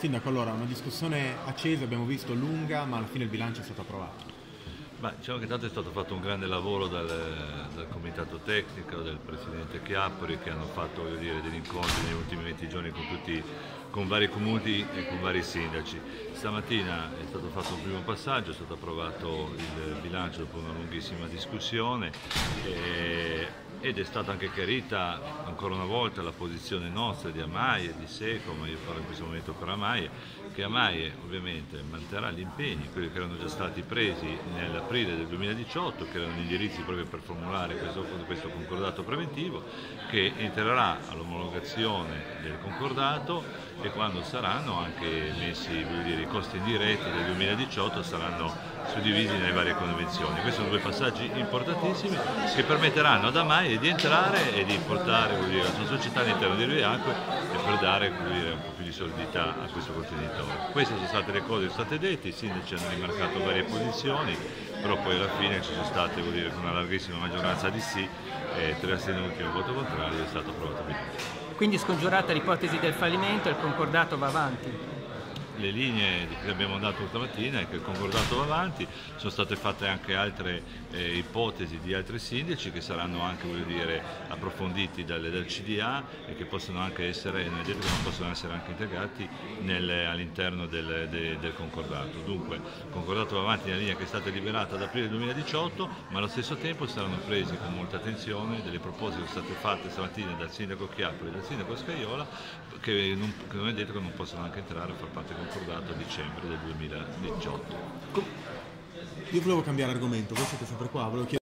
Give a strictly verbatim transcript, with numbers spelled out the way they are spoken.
Sindaco, allora, una discussione accesa, abbiamo visto lunga, ma alla fine il bilancio è stato approvato. Ma diciamo che tanto è stato fatto un grande lavoro dal, dal comitato tecnico, del presidente Chiappori, che hanno fatto, voglio dire, degli incontri negli ultimi venti giorni con, tutti, con vari comuni e con vari sindaci. Stamattina è stato fatto un primo passaggio, è stato approvato il bilancio dopo una lunghissima discussione e, ed è stata anche chiarita ancora una volta la posizione nostra di Amaie, di Seco, ma io parlo in questo momento per Amaie, che Amaie ovviamente manterrà gli impegni, quelli che erano già stati presi nell'aprile del duemiladiciotto, che erano gli indirizzi proprio per formulare questo, questo concordato preventivo, che entrerà all'omologazione del concordato e quando saranno anche messi, voglio dire, i costi indiretti del duemiladiciotto saranno suddivisi nelle varie convenzioni. Questi sono due passaggi importantissimi che permetteranno ad Amaie di entrare e di portare, voglio dire, la sua società all'interno di Riacque e per dare, voglio dire, un po' più di solidità a questo contenitore. Queste sono state le cose che sono state dette, i sindaci hanno rimarcato varie posizioni, però poi alla fine ci sono state, voglio dire, con una larghissima maggioranza di sì, e tre astenuti e un voto contrario è stato approvato il bilancio. Quindi scongiurata l'ipotesi del fallimento, il concordato va avanti? Le linee che abbiamo dato stamattina è che il concordato va avanti, sono state fatte anche altre eh, ipotesi di altri sindaci che saranno anche, voglio dire, approfonditi dal, dal C D A e che possono anche essere, non è detto che non possono essere anche integrati all'interno del, de, del concordato. Dunque il concordato va avanti nella linea che è stata liberata ad aprile duemiladiciotto, ma allo stesso tempo saranno presi con molta attenzione delle proposte che sono state fatte stamattina dal sindaco Chiappoli e dal sindaco Scajola, che non, che non è detto che non possono anche entrare a far parte del concordato a dicembre del duemiladiciotto. Io volevo cambiare argomento, voi siete sempre qua, volevo chiedere